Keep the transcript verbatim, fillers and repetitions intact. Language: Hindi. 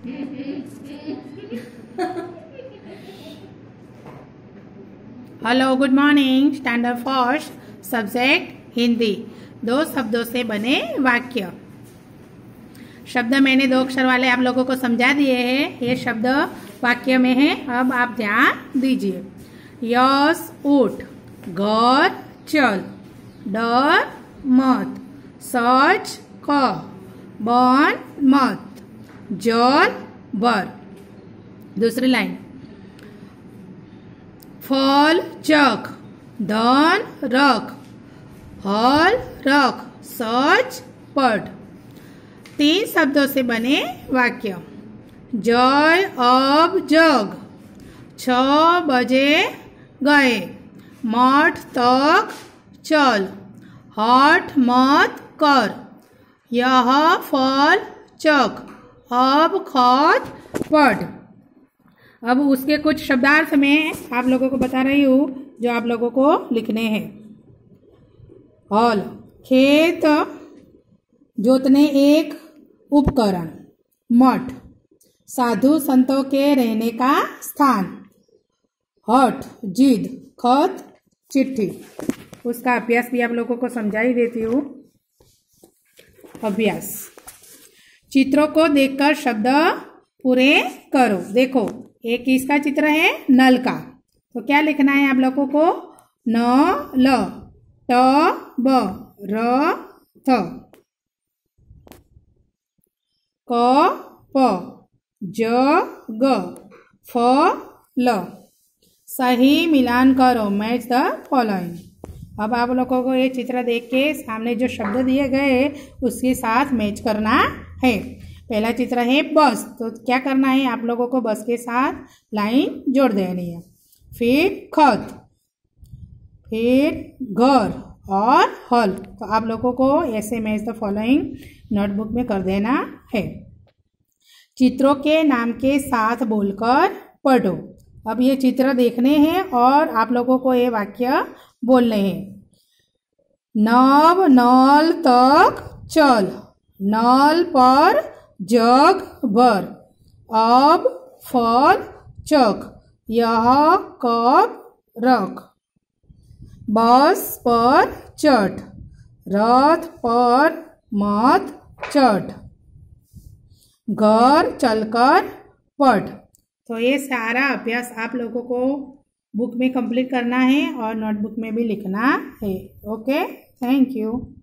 Hello, good morning. Standard first, subject Hindi. दो शब्दों से बने वाक्य। शब्द मैंने दो अक्षर वाले आप लोगों को समझा दिए हैं। ये शब्द वाक्य में है। अब आप ध्यान दीजिए। यश उठ, घर चल, डर मत, सच कह, बन मत, जल बर। दूसरी लाइन, फल चख, धन रख, हल रख, सच पढ़। तीन शब्दों से बने वाक्य। जय अब जग, छ बजे गए, मठ तक चल, हठ मत कर, यह फल चख, अब खत पढ़। अब उसके कुछ शब्दार्थ में आप लोगों को बता रही हूँ जो आप लोगों को लिखने हैं। हल, खेत जोतने एक उपकरण। मठ, साधु संतों के रहने का स्थान। हठ, जिद। खत, चिट्ठी। उसका अभ्यास भी आप लोगों को समझा ही देती हूँ। अभ्यास, चित्रों को देखकर शब्द पूरे करो। देखो, एक इसका चित्र है नल का, तो क्या लिखना है आप लोगों को? न ल, ट ब, र थ, क प, ज ग, फ ल। सही मिलान करो। Match the following. अब आप लोगों को ये चित्र देख के सामने जो शब्द दिए गए उसके साथ मैच करना है। पहला चित्र है बस, तो क्या करना है आप लोगों को? बस के साथ लाइन जोड़ देनी है। फिर खत, फिर घर और हल। तो आप लोगों को ऐसे मैच द फॉलोइंग नोटबुक में कर देना है। चित्रों के नाम के साथ बोलकर पढ़ो। अब ये चित्र देखने हैं और आप लोगों को ये वाक्य बोलने हैं। नव नल तक चल, नल पर जग भर, अब फल चख, यह कप रख, बस पर चढ़, रथ पर मत चढ़, घर चलकर पढ़। तो ये सारा अभ्यास आप लोगों को बुक में कंप्लीट करना है और नोटबुक में भी लिखना है। Okay, thank you.